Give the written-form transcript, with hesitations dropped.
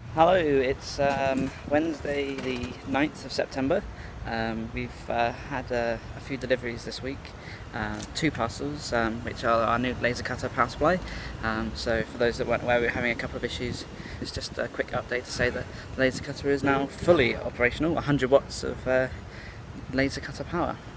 Hello, it's Wednesday the 9th of September. We've had a few deliveries this week, two parcels, which are our new laser cutter power supply. So for those that weren't aware, we were having a couple of issues. It's just a quick update to say that the laser cutter is now fully operational, 100 watts of laser cutter power.